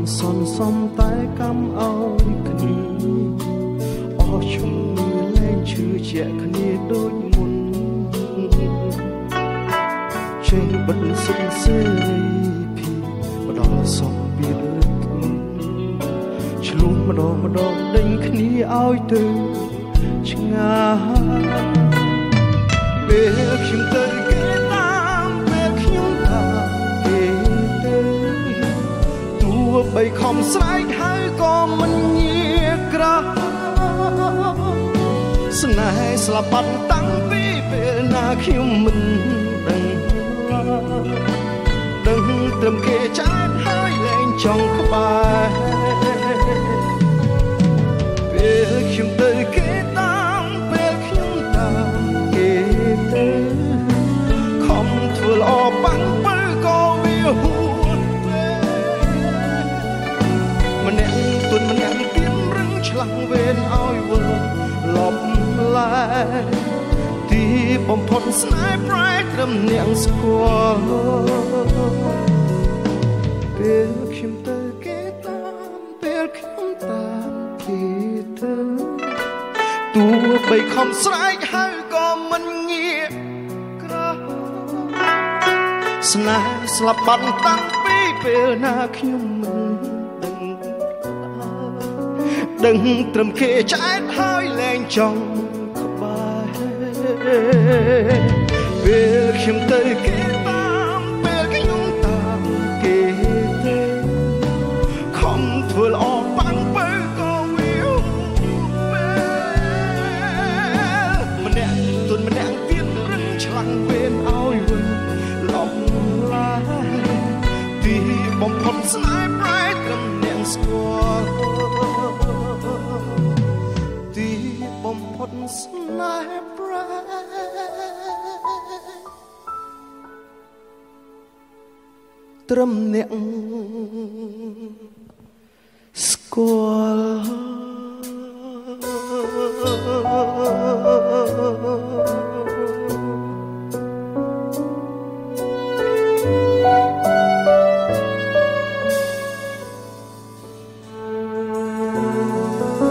សន្សំតែកម្មឲ្យគ្នាអស់ជំនឿលែងជឿជាក់គ្នាដូចមុនចេះបិទសិទ្ធិសេរីភាពម្ដងសំពីលើឆ្លុះម្ដងដេញគ្នាឲ្យទៅឆ្ងាយពេលខ្ញុំទៅគេតាមពេលខ្ញុំតាមគេទៅទោះបីខំស្រែកហើយក៏មិនងាក្រោយស្នេហ៍ស្លាប់បាត់តាំងពីពេលណាខ្ញុំមិនដឹងត្រឹមគេចែកហើយលែងចង់ក្បែរពេលខ្ញុំទៅគេតាមពេលខ្ញុំតាមគេទៅខំធ្វើល្អបាំងបើក៏វាហួតម្នាក់ទុនម្នាក់ទៀតរឹងឆ្លាំងវេនឲ្យវិលលប់លែទីបំផុតស្នេហ៍ប្រែត្រឹមនាងស្គាល់ពេលខ្ញុំទៅគេតាមពេលខ្ញុំតាមគេទៅទោះបីខំស្រែកហើយក៏មិនងាកក្រោយស្នេហ៍ស្លាប់បាត់តាំងពីពេលណាខ្ញុំមិនដឹងត្រឹមគេឆ្អែតហើយលែងចង់ពេលខ្ញុំទៅគេតាមពេលខ្ញុំតាមគេទៅខំធ្វើល្អបាំងបើក៏វាម្នាក់ទុនម្នាក់ទៀតរឹងឆ្លាំងវេនឲ្យវិញលប់ឡាទីបំផុតស្នេហ៍ប្រែត្រឹមនាងស្គាល់ទីបំផុតស្នេហ៍ត្រឹមអ្នកស្គាល់